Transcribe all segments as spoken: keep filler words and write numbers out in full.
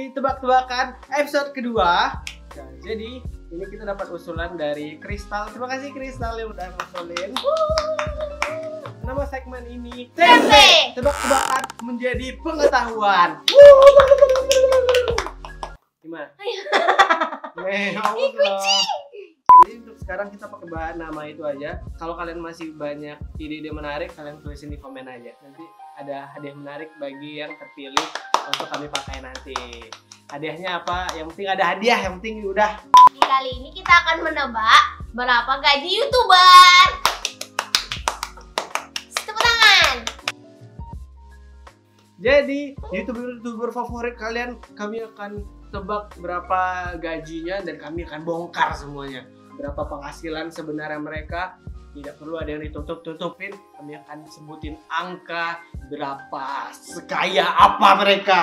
di tebak-tebakan episode kedua. Nah, jadi ini kita dapat usulan dari Kristal. Terima kasih Kristal yang udah ngusulin. Nama segmen ini Tempe Tebak-tebakan menjadi pengetahuan. Gimana? Nih, jadi untuk sekarang kita pakai bahan nama itu aja. Kalau kalian masih banyak ide-ide menarik, kalian tulisin di komen aja. Nanti ada hadiah menarik bagi yang terpilih untuk kami pakai nanti. Hadiahnya apa? Yang penting ada hadiah, yang penting udah. Kali ini kita akan menebak berapa gaji YouTuber. Tepuk tangan. Jadi YouTuber-YouTuber favorit kalian kami akan tebak berapa gajinya dan kami akan bongkar semuanya. Berapa penghasilan sebenarnya mereka. Tidak perlu ada yang ditutup-tutupin. Kami akan sebutin angka berapa sekaya apa mereka.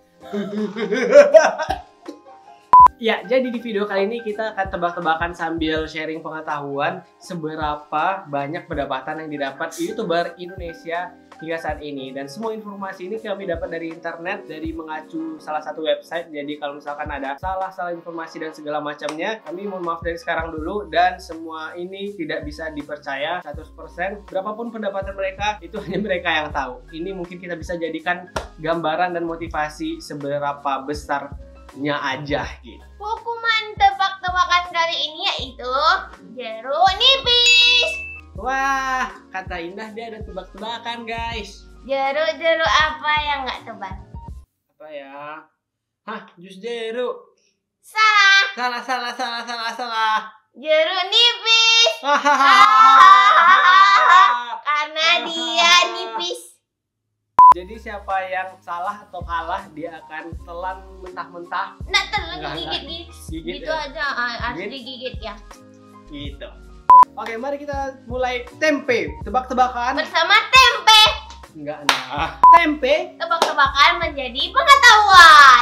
Ya, jadi di video kali ini kita akan tebak-tebakan sambil sharing pengetahuan seberapa banyak pendapatan yang didapat YouTuber Indonesia hingga saat ini. Dan semua informasi ini kami dapat dari internet, dari mengacu salah satu website. Jadi kalau misalkan ada salah-salah informasi dan segala macamnya, kami mohon maaf dari sekarang dulu. Dan semua ini tidak bisa dipercaya seratus persen. Berapapun pendapatan mereka, itu hanya mereka yang tahu. Ini mungkin kita bisa jadikan gambaran dan motivasi seberapa besarnya aja gitu. Hukuman tebak-tebakan kali ini yaitu jeruk nipis. Wah, kata Indah dia ada tebak-tebakan guys. Jeruk-jeruk apa yang nggak tebak? Apa ya? Hah, jus jeruk. Salah. Salah, salah, salah, salah, salah. Jeruk nipis. Karena dia nipis. Jadi siapa yang salah atau kalah dia akan telan mentah-mentah. Nggak telan, Nggak, gigit, nggak. gigit. Gigit Gitu ya? aja, harus Gigit? digigit ya. Gitu. Oke, mari kita mulai tempe tebak-tebakan. Bersama tempe. Enggak, nah. Tempe Tebak-tebakan menjadi pengetahuan.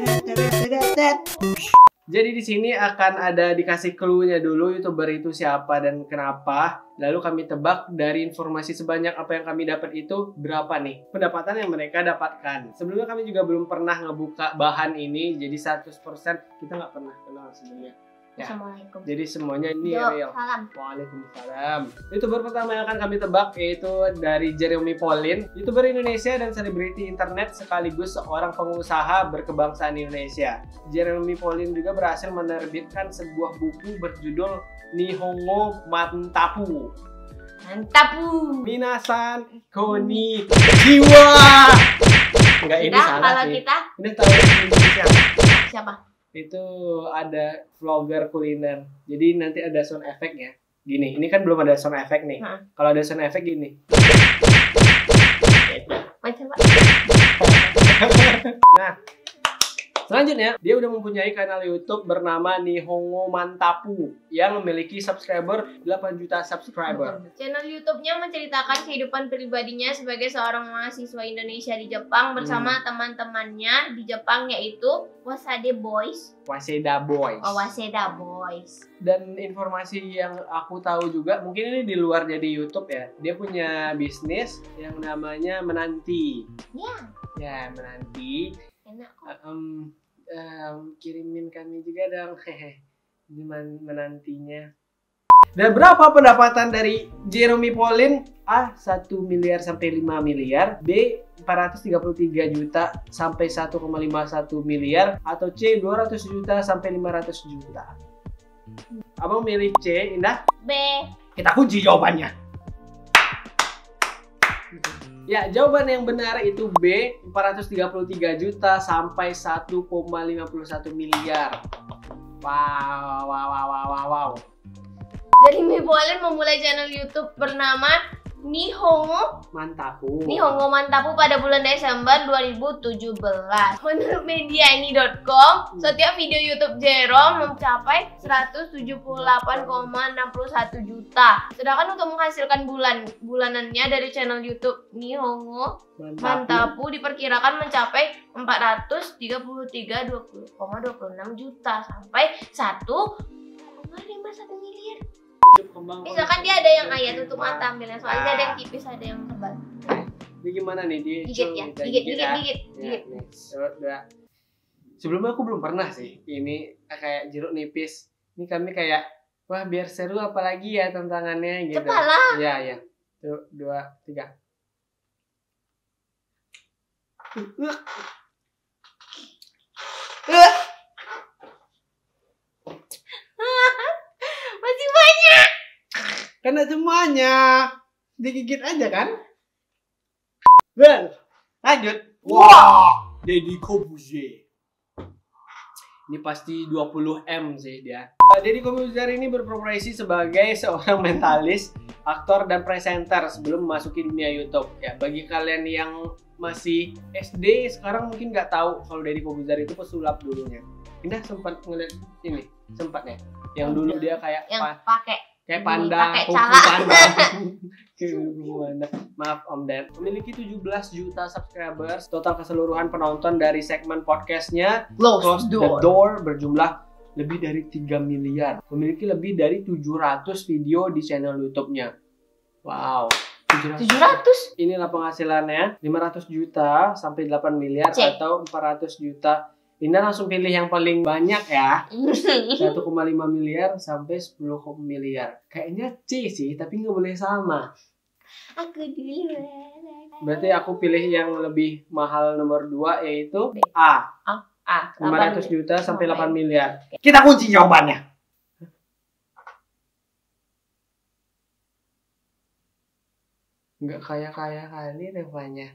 Jadi di sini akan ada dikasih clue-nya dulu YouTuber itu siapa dan kenapa. Lalu kami tebak dari informasi sebanyak apa yang kami dapat itu berapa nih pendapatan yang mereka dapatkan. Sebelumnya kami juga belum pernah ngebuka bahan ini, jadi seratus persen kita nggak pernah kenal sebelumnya. Ya. Assalamualaikum. Jadi semuanya ini Yo, real. salam. Waalaikumsalam. YouTuber pertama yang akan kami tebak yaitu dari Jeremy Pauline, YouTuber Indonesia dan selebriti internet sekaligus seorang pengusaha berkebangsaan Indonesia. Jeremy Pauline juga berhasil menerbitkan sebuah buku berjudul Nihongo Mantapu. Mantapu. Minasan konnichiwa. Enggak, ini Kita, salah kalau sih. kita Ini tahu Indonesia. siapa? Itu ada vlogger kuliner. Jadi nanti ada sound effect-nya. Gini, ini kan belum ada sound effect nih. Nah. Kalau ada sound effect gini. Macam apa? Nah, selanjutnya dia udah mempunyai kanal YouTube bernama Nihongo Mantapu yang memiliki subscriber delapan juta subscriber. Channel YouTube-nya menceritakan kehidupan pribadinya sebagai seorang mahasiswa Indonesia di Jepang bersama Hmm. teman-temannya di Jepang yaitu Waseda Boys. Waseda Boys. Oh, Waseda Boys. Dan informasi yang aku tahu juga, mungkin ini di luar jadi YouTube ya. Dia punya bisnis yang namanya Menanti. Ya, Ya, Menanti. enak kok. Um, um, kirimin kami juga dong, hehe, gimana menantinya. Dan berapa pendapatan dari Jeremy Pauline? A. satu miliar sampai lima miliar, B. empat ratus tiga puluh tiga juta sampai satu koma lima satu miliar, atau C. dua ratus juta sampai lima ratus juta. Abang milih C, Indah? B. Kita kunci jawabannya. Ya, jawaban yang benar itu B, empat ratus tiga puluh tiga juta sampai satu koma lima satu miliar. Wow, wow, wow, wow, wow, wow. Jeremy Pauline memulai channel YouTube bernama Nihongo Mantapu. Nihongo Mantapu pada bulan Desember dua ribu tujuh belas. Menurut mediaini dot com, setiap video YouTube Jerome mencapai seratus tujuh puluh delapan koma enam satu juta. Sedangkan untuk menghasilkan bulan bulanannya dari channel YouTube Nihongo Mantapu diperkirakan mencapai empat ratus tiga puluh tiga koma dua enam juta sampai satu koma lima satu miliar. Misalkan dia ada yang ayat tutup mata ambilnya, soalnya dia ada yang tipis, ada yang tebal. Ini gimana nih? Di Gigit ya, kita gigit, gigit, ya. gigit, Ya, gigit. nih. Satu, dua. Sebelumnya aku belum pernah sih. Ini kayak jeruk nipis. Ini kami kayak, wah biar seru apalagi ya tantangannya gitu. Cepat lah. Iya, iya. Tuh, dua, tiga. Uh. Uh. Masih banyak. Karena semuanya digigit aja kan? Ben, lanjut. Wah, Deddy Corbuzier. Ini pasti dua puluh M sih dia. Deddy Corbuzier ini berprofesi sebagai seorang mentalis, aktor dan presenter sebelum memasuki dunia YouTube. Ya, bagi kalian yang masih S D sekarang mungkin nggak tahu kalau Deddy Corbuzier itu pesulap dulunya. Indah sempat ngeliat ini, sempat ya. Yang dulu dia kayak yang pa pakai kayak panda, pakai kungfu cala. panda. Kungfu panda. Maaf Om Ded. Memiliki tujuh belas juta subscribers. Total keseluruhan penonton dari segmen podcastnya Close the Door. Door berjumlah lebih dari tiga miliar. Memiliki lebih dari tujuh ratus video di channel YouTube-nya. Wow. tujuh ratus. Inilah penghasilannya, lima ratus juta sampai delapan miliar Cek. atau empat ratus juta. Indah langsung pilih yang paling banyak ya. satu koma lima miliar sampai sepuluh miliar. Kayaknya C sih, tapi nggak boleh sama. Aku dulu. Berarti aku pilih yang lebih mahal nomor dua yaitu A. Ah, lima ratus juta sampai delapan Sampai. miliar. Kita kunci jawabannya. Nggak kaya-kaya kali revanya.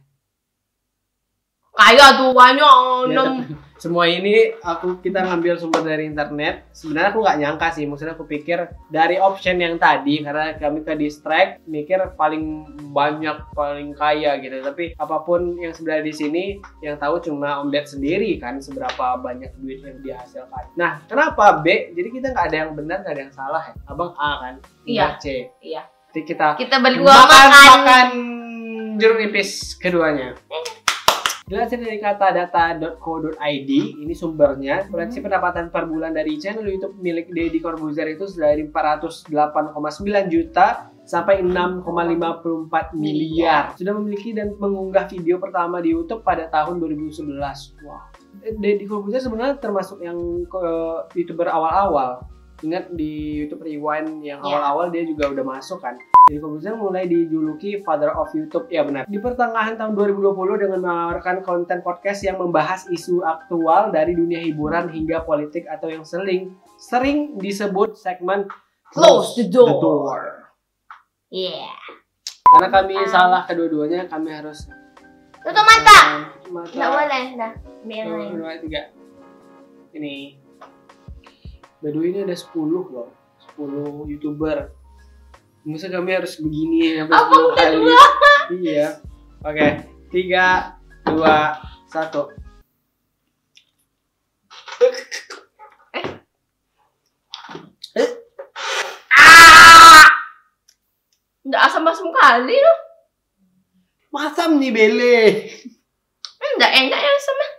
Kaya tuh banyak Ya, enam. tapi semua ini aku kita ngambil sumber dari internet. Sebenarnya aku nggak nyangka sih, maksudnya aku pikir dari option yang tadi karena kami ke distract mikir paling banyak paling kaya gitu. Tapi apapun yang sebenarnya di sini yang tahu cuma Om Ded sendiri kan seberapa banyak duit yang dia hasilkan. Nah kenapa B? Jadi kita nggak ada yang benar nggak ada yang salah ya. Abang A kan? Iya. Abang C. Iya. Jadi kita Kita berdua makan, makan. makan jeruk nipis keduanya. Dilansir dari katadata dot co dot i d, ini sumbernya, proyeksi pendapatan per bulan dari channel YouTube milik Deddy Corbuzier itu dari empat ratus delapan koma sembilan juta sampai enam koma lima empat miliar. Sudah memiliki dan mengunggah video pertama di YouTube pada tahun dua ribu sebelas. Wow. Deddy Corbuzier sebenarnya termasuk yang ke YouTuber awal-awal. Ingat di YouTube Rewind yang Ya. awal-awal dia juga udah masuk kan. Deddy Corbuzier mulai dijuluki Father of YouTube, ya benar. Di pertengahan tahun dua ribu dua puluh dengan menawarkan konten podcast yang membahas isu aktual dari dunia hiburan hingga politik atau yang sering sering disebut segmen Close the Door. Iya. Karena kami Um. salah kedua-duanya, kami harus Tutup mata. um, mata. Enggak boleh, dah. Biar Satu, lain. dua, tiga. Ini. By the way, ini ada sepuluh loh. sepuluh YouTuber. Masa kami harus begini sampai Abang sepuluh udah kali. dua. Iya. Oke. tiga, dua, satu. Enggak asam-asam kali loh. Masam nih Bele. Enggak enak ya sama.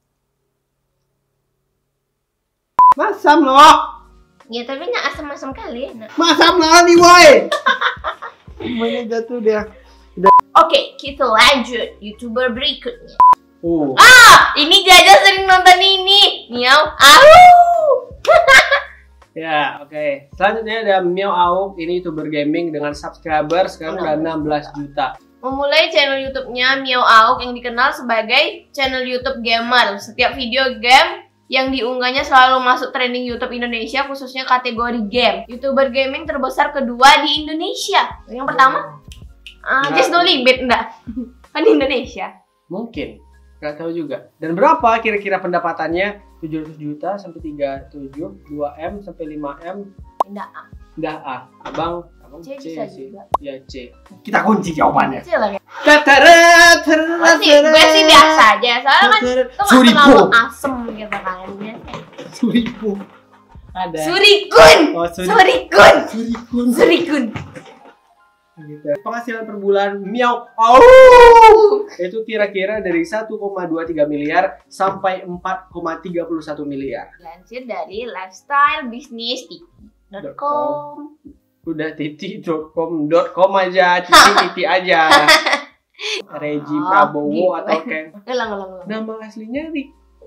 Masam loh. Ya tapi enggak asam-asam kali enak. Masam lah nih boy. Semuanya jatuh dia. Oke, kita lanjut YouTuber berikutnya. Oh. Ah, ini Jaja sering nonton ini. Miau, au. Ya, oke. Selanjutnya ada Miao Auk, ini YouTuber gaming dengan subscriber sekarang udah enam belas juta. Memulai channel YouTube-nya Miao Auk yang dikenal sebagai channel YouTube gamer. Setiap video game yang diunggahnya selalu masuk trending YouTube Indonesia, khususnya kategori game. YouTuber gaming terbesar kedua di Indonesia. Yang pertama, uh, Nggak. Just No Limit, enggak? Kan di Indonesia. Mungkin. Gak tahu juga. Dan berapa kira-kira pendapatannya? tujuh ratus juta sampai tiga puluh tujuh, dua M sampai lima M. Enggak. Dah A. Abang, abang C C, bisa sih. juga. Ya C. Kita kunci jawabannya. Kecil lah ya. Tatarat, Gue sih, gue sih biasa aja. Soalnya kan itu nggak Suripu. terlalu asem gitu kan. Suripu. Ada. Surikun. Oh, suri. Surikun. Surikun. Surikun. Gitu. Penghasilan per bulan Miao Auk itu kira-kira dari satu koma dua tiga miliar sampai empat koma tiga satu miliar. Lansir dari lifestyle bisnis dot com. Udah titik dot com dot com aja, titik-titik aja. Regi Oh, Prabowo gitu. atau Ken. Ulang, ulang, ulang. Nama aslinya Rik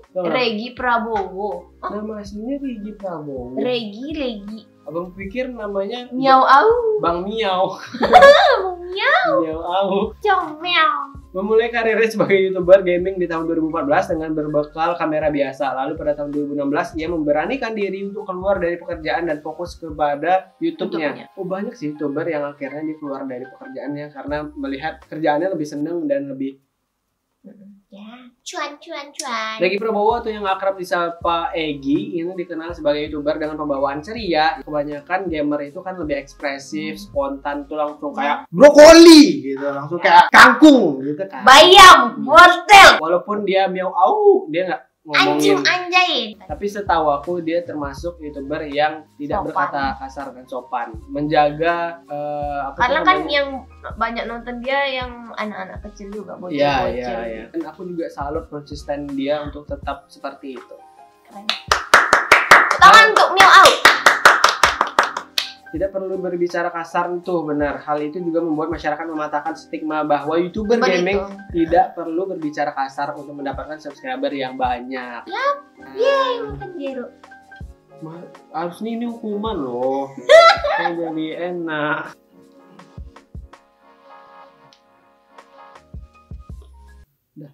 Tau nggak? Regi Prabowo. Nama aslinya Regi Prabowo. Regi, Regi. Abang pikir namanya Miau au. Bang Miau. Miau. Miau Au. Comel. Memulai karirnya sebagai YouTuber gaming di tahun dua ribu empat belas dengan berbekal kamera biasa. Lalu pada tahun dua ribu enam belas ia memberanikan diri untuk keluar dari pekerjaan dan fokus kepada YouTube-nya. Oh, banyak sih YouTuber yang akhirnya dia keluar dari pekerjaannya karena melihat kerjaannya lebih seneng dan lebih Ya, cuan cuan cuan. Regi Prabowo atau yang akrab disapa Egi ini dikenal sebagai YouTuber dengan pembawaan ceria. Kebanyakan gamer itu kan lebih ekspresif, spontan tuh langsung kayak brokoli gitu, langsung kayak kangkung gitu kan. Bayam, wortel, Walaupun dia miau au, dia nggak anjing ngomongin. anjay. Tapi setahu aku dia termasuk YouTuber yang tidak Sopan. berkata kasar dan sopan, menjaga eh, apa Karena tuh kan namanya? yang banyak nonton dia yang anak-anak kecil juga, Iya, bocil-bocil. iya, iya. Dan aku juga salut konsisten dia untuk tetap seperti itu. Keren. Tangan untuk miau au. Tidak perlu berbicara kasar tuh, benar. Hal itu juga membuat masyarakat mematahkan stigma bahwa YouTuber Begitu. gaming tidak perlu berbicara kasar untuk mendapatkan subscriber yang banyak. Yap. Yeay, makan jeruk. Ma- harusnya ini hukuman loh. Kan jadi enak. Dah.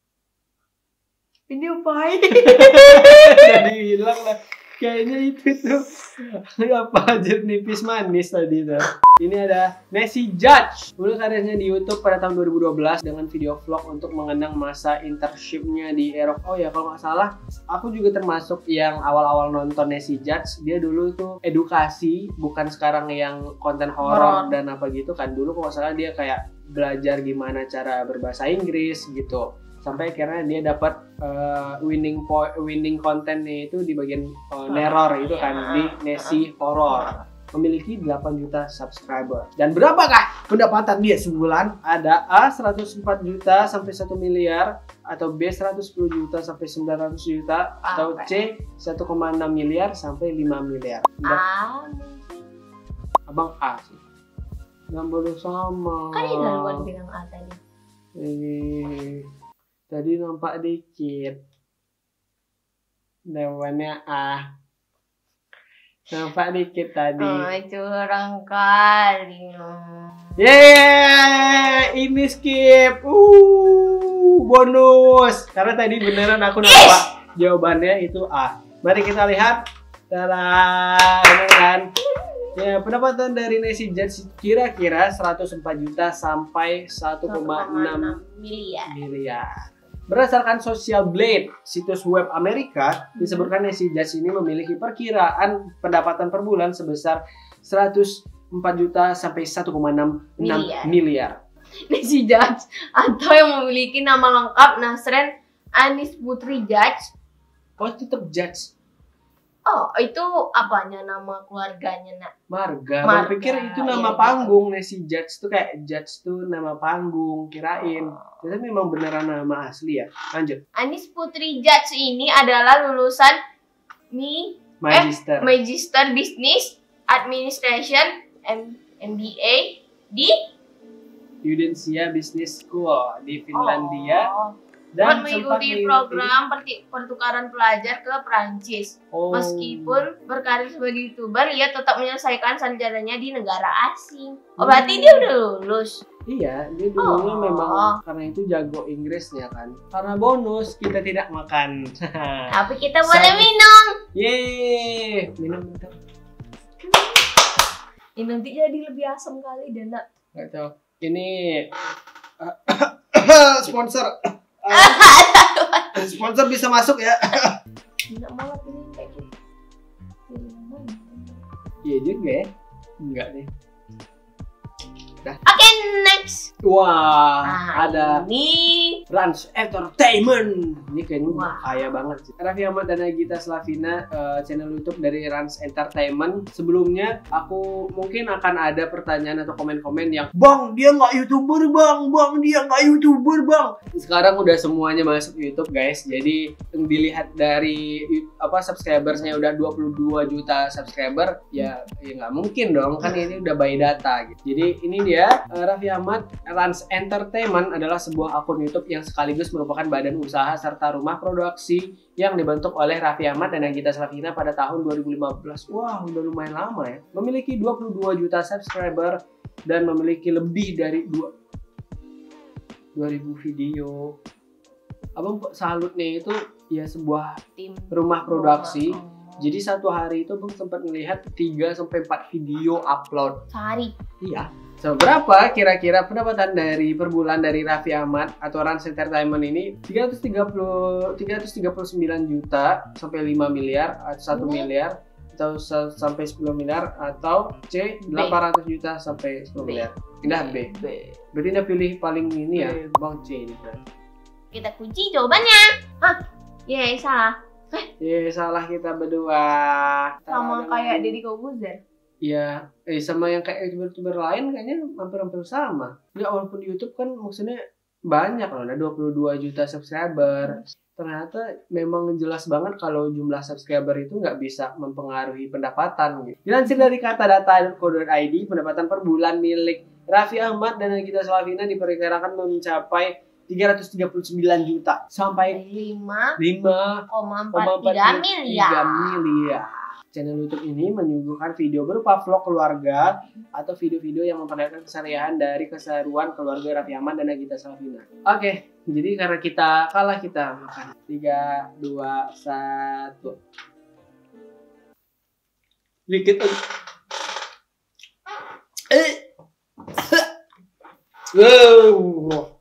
Ini apa? Jadi hilang lah. Kayaknya itu tuh apa jeruk nipis manis tadi tuh. Ini ada Nessie Judge. Mulai karirnya di YouTube pada tahun dua ribu dua belas dengan video vlog untuk mengenang masa internshipnya di Aerox. Oh ya, kalau nggak salah, aku juga termasuk yang awal-awal nonton Nessie Judge. Dia dulu tuh edukasi, bukan sekarang yang konten horor dan apa gitu kan. Dulu kalau nggak salah dia kayak belajar gimana cara berbahasa Inggris gitu. Sampai akhirnya dia dapat uh, winning point, winning kontennya itu di bagian uh, neror itu kan, di Nessie Horror. Memiliki delapan juta subscriber. Dan berapakah pendapatan dia sebulan? Ada A seratus empat juta sampai satu miliar, atau B seratus sepuluh juta sampai sembilan ratus juta, atau C satu koma enam miliar sampai lima miliar. Udah, Ah, abang A sih. Nggak boleh sama. kan ini duluan bilang A tadi. Eh, tadi nampak dikit. Dawannya A. Nampak dikit tadi. Oh, curang kali. Yeay, ini skip. Uh, bonus. Karena tadi beneran aku nampak jawabannya itu A. Mari kita lihat. Tada, bener kan? Ya, pendapatan dari Nessie Judge kira-kira seratus empat juta sampai satu koma enam miliar. miliar. Berdasarkan Social Blade, situs web Amerika, disebutkan Nessie Judge ini memiliki perkiraan pendapatan per bulan sebesar seratus empat juta sampai satu koma enam Miliar. miliar. Nessie Judge atau yang memiliki nama lengkap Nasren Anis Putri Judge. Oh, tetap Judge. Oh, itu apanya nama keluarganya, Nak? Marga. Marga, Aku pikir itu nama iya, panggung. Nessie Judge tuh kayak Judge tuh nama panggung, kirain. Tapi memang beneran nama asli ya. Lanjut. Anis Putri Judge ini adalah lulusan Mi Magister. Eh, Magister Business Administration M MBA di Udensia Business School di Finlandia. Oh. Dan Dan sempat mengikuti program perti- pertukaran pelajar ke Prancis. Oh. Meskipun berkarir sebagai YouTuber, ia tetap menyelesaikan sarjananya di negara asing. Oh, berarti dia udah lulus. Iya, dia dulunya Oh. memang karena itu jago Inggrisnya kan. Karena bonus kita tidak makan. Tapi kita Sa- boleh minum. Yeay, minum minum. Ini nanti jadi lebih asam kali dan nak. Gak tahu. Ini sponsor. Sponsor bisa masuk ya. Nak malah pilih kayak gitu. Pilih yang mana? Iya juga ya. Enggak deh. Oke, next. Wah, Nah, ada ini Rans Entertainment. Ini kayaknya Wah. kaya banget sih. Raffi Ahmad dan Nagita Slavina, eh, channel YouTube dari Rans Entertainment. Sebelumnya aku mungkin akan ada pertanyaan atau komen-komen yang, Bang, dia nggak YouTuber bang, bang dia nggak YouTuber bang. Sekarang udah semuanya masuk YouTube guys. Jadi yang dilihat dari apa subscribersnya udah dua puluh dua juta subscriber, ya ya nggak mungkin dong kan ini udah by data gitu. Jadi ini dia dia, Raffi Ahmad Rans Entertainment adalah sebuah akun YouTube yang sekaligus merupakan badan usaha serta rumah produksi yang dibentuk oleh Raffi Ahmad dan Nagita Slavina pada tahun dua ribu lima belas. Wah, udah lumayan lama ya. Memiliki dua puluh dua juta subscriber dan memiliki lebih dari dua ribu video. Abang salutnya itu ya sebuah Tim rumah produksi. Oh. Jadi satu hari itu Bang sempat melihat tiga sampai empat video upload. Sehari. Iya. Seberapa kira-kira pendapatan dari per bulan dari Raffi Ahmad atau Rans Entertainment ini? tiga ratus tiga puluh sembilan juta sampai lima miliar atau satu Hmm. miliar atau sampai sepuluh miliar atau C delapan ratus juta sampai sepuluh B. miliar. Pindah B. B. Berarti dia pilih paling ini ya, B. Bang C ini. Kita kunci jawabannya. Hah? Yeay, salah. Ya salah kita berdua. Sama Ada kayak lagi. Deddy Kobuzer. Iya, eh sama yang kayak youtuber-youtuber lain kayaknya hampir-hampir sama. Ya walaupun di YouTube kan maksudnya banyak loh, ada dua puluh dua juta subscriber. Ternyata memang jelas banget kalau jumlah subscriber itu nggak bisa mempengaruhi pendapatan gitu. Dilansir dari katadata titik co titik i d, pendapatan per bulan milik Raffi Ahmad dan Nagita Slavina diperkirakan mencapai tiga ratus tiga puluh sembilan juta sampai lima lima koma koma empat tiga miliar. tiga miliar. Channel YouTube ini menyuguhkan video berupa vlog keluarga atau video-video yang memperlihatkan keseharian dari keseruan keluarga Raffi Ahmad dan Nagita Slavina. Oke, jadi karena kita kalah kita makan. tiga, dua, satu. Dikit aja. Eh. Wow.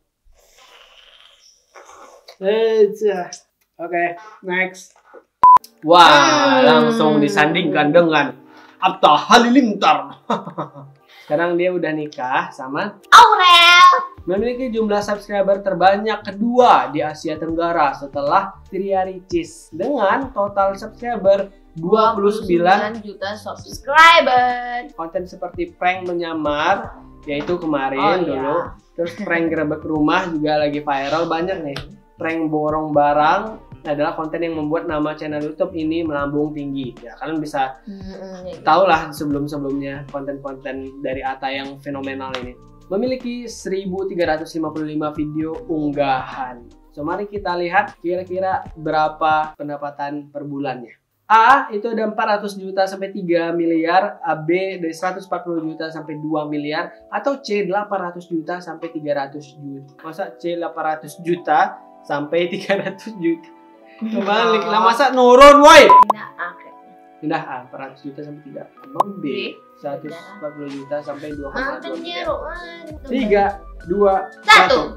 Oke, next. Wah, langsung disandingkan dengan Atta Halilintar. Sekarang dia udah nikah sama Aurel. memiliki jumlah subscriber terbanyak kedua di Asia Tenggara setelah Tria Ricis dengan total subscriber dua puluh sembilan juta subscriber. konten seperti prank menyamar yaitu kemarin Oh, dulu. iya. Terus prank gerebek rumah juga lagi viral banyak nih. Prank borong barang adalah konten yang membuat nama channel YouTube ini melambung tinggi. Ya, kalian bisa Hmm, tahu lah sebelum-sebelumnya konten-konten dari Atta yang fenomenal ini. Memiliki seribu tiga ratus lima puluh lima video unggahan. So, mari kita lihat kira-kira berapa pendapatan per bulannya. A itu ada empat ratus juta sampai tiga miliar, A B dari seratus empat puluh juta sampai dua miliar, atau C delapan ratus juta sampai tiga ratus juta. Masa C delapan ratus juta sampai tiga ratus juta? Kebalik lah, masa nurun woi. Pindah A kayaknya. Pindah A empat ratus juta sampai tiga. Emang B seratus empat puluh juta sampai dua koma dua miliar. tiga, dua, satu.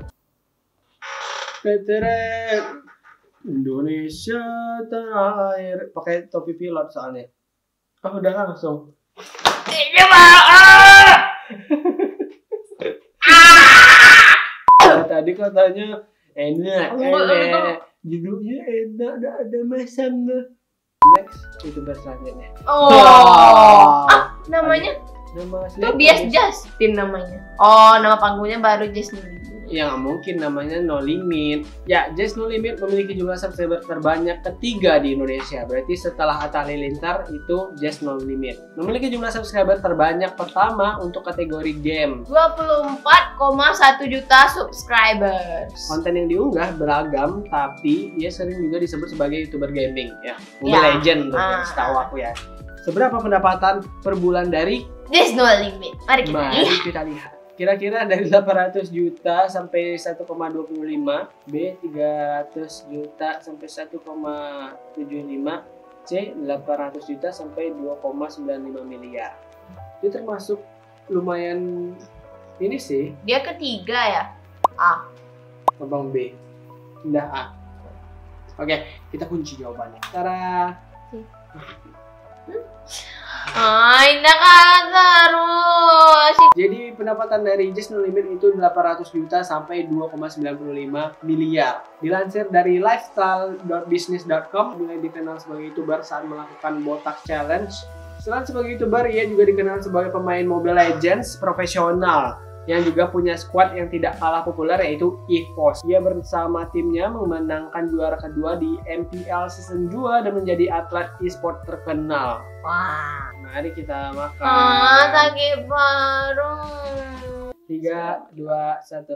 Peteret. Indonesia tanah air. Pakai topi pilot soalnya. Oh, udah langsung. Nah, tadi katanya enak, enak. Judulnya enak, ada ada masamnya. Next, youtuber selanjutnya. Oh. Ah, namanya? Nama Itu siapa? Bias Justin namanya. Oh, nama panggungnya baru Justin. Ya nggak mungkin, namanya No Limit. Ya, Just No Limit memiliki jumlah subscriber terbanyak ketiga di Indonesia. Berarti setelah Atta Halilintar itu Just No Limit. Memiliki jumlah subscriber terbanyak pertama untuk kategori game. dua puluh empat koma satu juta subscribers. Konten yang diunggah beragam, tapi dia sering juga disebut sebagai YouTuber gaming ya. Mobile Ya. Legend tuh, Ah. setahu aku ya. Seberapa pendapatan per bulan dari? There's no limit. Mari kita Mari lihat. kita lihat. Kira-kira dari delapan ratus juta sampai satu koma dua lima, B tiga ratus juta sampai satu koma tujuh lima, C delapan ratus juta sampai dua koma sembilan lima miliar. Itu termasuk lumayan ini sih, Dia ketiga ya. A. Abang B. Pindah A. Oke, kita kunci jawabannya. Tara. Ah, indah kan terus. Jadi pendapatan dari Just No Limit itu delapan ratus juta sampai dua koma sembilan lima miliar. Dilansir dari lifestyle dot business dot com, mulai dikenal sebagai YouTuber saat melakukan botak challenge. Selain sebagai YouTuber, ia juga dikenal sebagai pemain Mobile Legends profesional yang juga punya squad yang tidak kalah populer yaitu EVOS. Ia bersama timnya memenangkan juara kedua di M P L Season dua dan menjadi atlet e-sport terkenal. Wah. Mari kita makan. Ah, sakit perut. tiga, dua, satu.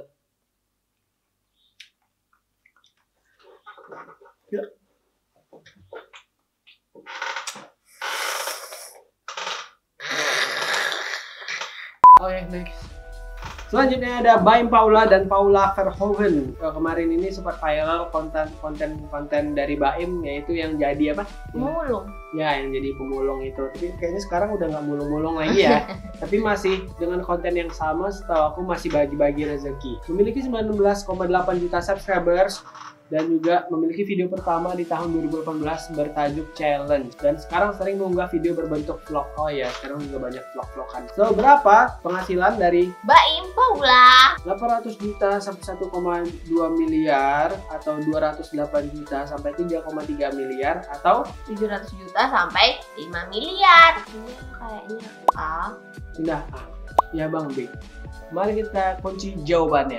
Oke, okay, next. Selanjutnya ada Baim Paula dan Paula Verhoeven. Oh, kemarin ini sempat viral konten-konten-konten dari Baim, yaitu yang jadi apa? Mulung. Ya, yang jadi pemulung itu. Tapi kayaknya sekarang udah nggak mulung-mulung lagi ya. Tapi masih dengan konten yang sama, setahu aku masih bagi-bagi rezeki. Memiliki sembilan belas koma delapan juta subscribers. Dan juga memiliki video pertama di tahun dua ribu delapan belas bertajuk Challenge. Dan sekarang sering mengunggah video berbentuk vlog. Oh ya, sekarang juga banyak vlog-vlogan. So, berapa penghasilan dari Baim Paula? delapan ratus juta sampai satu koma dua miliar, atau dua ratus delapan juta sampai tiga koma tiga miliar, atau tujuh ratus juta sampai lima miliar. Ini kayaknya A. pindah A. Ya Bang B. Mari kita kunci jawabannya.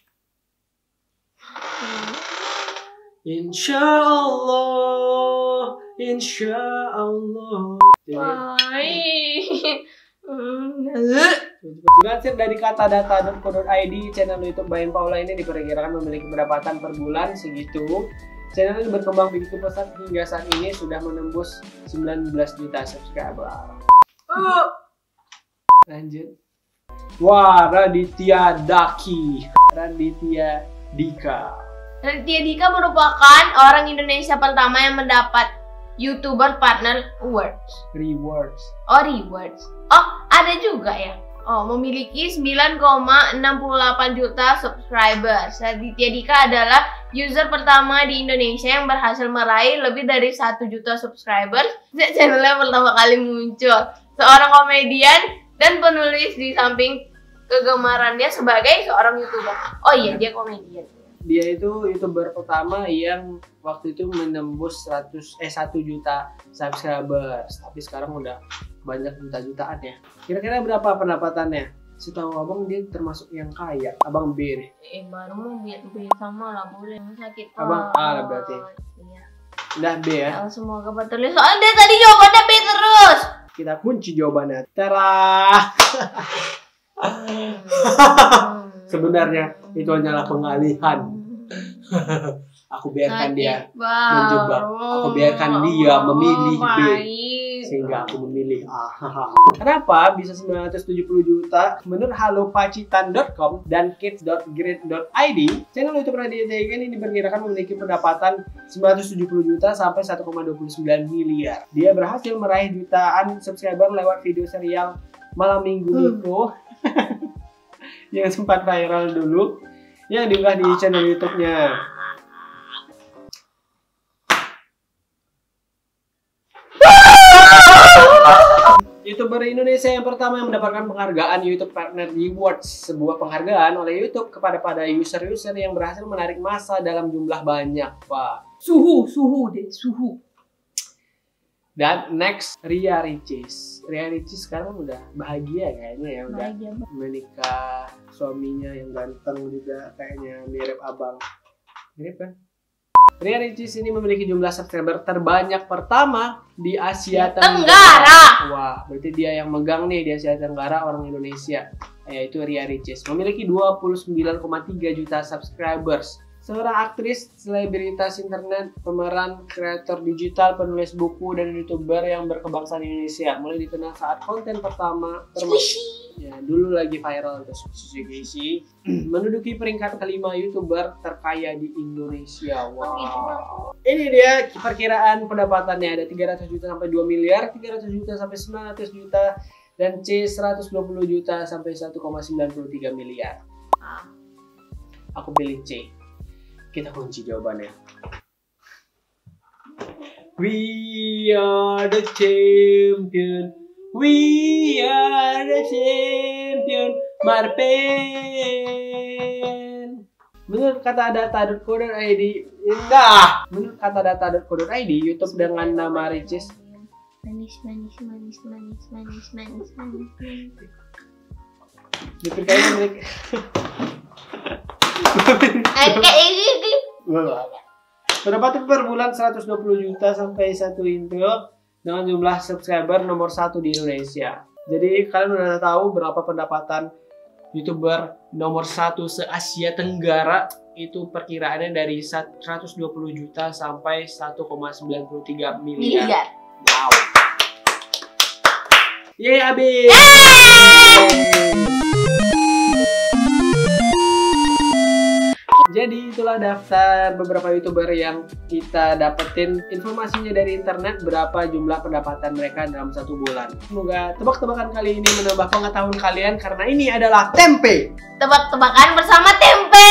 Insya Allah, Insya Allah. Dilansir dari katadata dot co dot i d, channel YouTube Baim Paula ini diperkirakan memiliki pendapatan per bulan segitu. Channel ini berkembang begitu pesat hingga saat ini sudah menembus sembilan belas juta subscriber. Uh. Lanjut. Wah, Raditya Daki, Raditya Dika. Raditya Dika merupakan orang Indonesia pertama yang mendapat YouTuber Partner Awards. Rewards. Oh, rewards. Oh, ada juga ya. Oh, memiliki sembilan koma enam delapan juta subscribers. Raditya Dika adalah user pertama di Indonesia yang berhasil meraih lebih dari satu juta subscribers sejak channelnya pertama kali muncul. Seorang komedian dan penulis di samping kegemarannya sebagai seorang YouTuber. Oh iya, dia komedian. Dia itu YouTuber pertama yang waktu itu menembus seratus eh satu juta subscribers, tapi sekarang udah banyak juta-jutaan ya. Kira-kira berapa pendapatannya? Setahu abang dia termasuk yang kaya. Abang B nih. Eh, baru mau B, B sama lah, boleh sakit. Abang A lah berarti. Iya. Udah B ya. Oh, semoga betul. Soalnya tadi jawabannya B terus. Kita kunci jawabannya. Tara. Sebenarnya itu hanyalah pengalihan. Aku biarkan dia menjebak. Aku biarkan dia memilih B, sehingga aku memilih A. Kenapa bisa sembilan ratus tujuh puluh juta? Menurut halopacitan dot com dan kids dot grade dot i d, channel YouTube Raditya Dika ini diperkirakan memiliki pendapatan sembilan ratus tujuh puluh juta sampai satu koma dua sembilan miliar. Dia berhasil meraih jutaan subscriber lewat video serial Malam Minggu Miko yang sempat viral dulu, yang diunggah di channel YouTube-nya. YouTuber Indonesia yang pertama yang mendapatkan penghargaan YouTube Partner Awards, sebuah penghargaan oleh YouTube kepada pada user-user yang berhasil menarik massa dalam jumlah banyak, Pak. Suhu, suhu deh, suhu. Dan next, Ria Ricis. Ria Ricis sekarang udah bahagia kayaknya ya, udah Bahagia, menikah, suaminya yang ganteng juga kayaknya mirip abang. Mirip kan? Ria Ricis ini memiliki jumlah subscriber terbanyak pertama di Asia Tenggara. Tenggara. Wah, berarti dia yang megang nih di Asia Tenggara, orang Indonesia, yaitu Ria Ricis. Memiliki dua puluh sembilan koma tiga juta subscribers. Seorang aktris, selebritas internet, pemeran, kreator digital, penulis buku, dan YouTuber yang berkebangsaan Indonesia. Mulai dikenal saat konten pertama termasuk ya, dulu lagi viral itu Sushi menduduki peringkat kelima YouTuber terkaya di Indonesia. Wow. Ini dia perkiraan pendapatannya, ada tiga ratus juta sampai dua miliar, tiga ratus juta sampai sembilan ratus juta, dan C seratus dua puluh juta sampai satu koma sembilan tiga miliar. Aku pilih C. Kita kunci jawabannya. We are the champion. We are the champion. Marpen. Menurut katadata dot co dot i d, enggak. Menurut katadata dot co dot i d, YouTube dengan nama Ricis. Manis, manis, manis, manis, manis, manis, manis, manis. Dipercaya milik. Pendapatan per bulan seratus dua puluh juta sampai satu intro dengan jumlah subscriber nomor satu di Indonesia. Jadi kalian udah tahu berapa pendapatan YouTuber nomor satu se-Asia Tenggara itu perkiraannya dari seratus dua puluh juta sampai satu koma sembilan tiga miliar. Miliar. Wow. Yeay, abis. Jadi itulah daftar beberapa YouTuber yang kita dapetin informasinya dari internet, berapa jumlah pendapatan mereka dalam satu bulan. Semoga tebak-tebakan kali ini menambah pengetahuan kalian karena ini adalah tempe. Tebak-tebakan bersama tempe.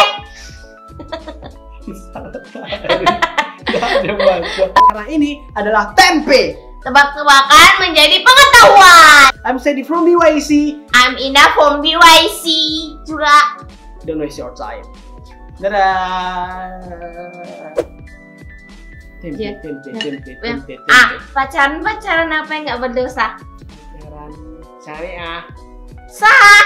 Gak ada bahasa. Karena ini adalah tempe. Tebak-tebakan menjadi pengetahuan. I'm Sandy from B Y C. I'm Ina from B Y C juga. Don't waste your time. Dadah. Tempe, Ya. tempe, tempe, tempe, tempe. Ah, pacaran-pacaran apa yang nggak berdosa? Pacaran syariah. Sah.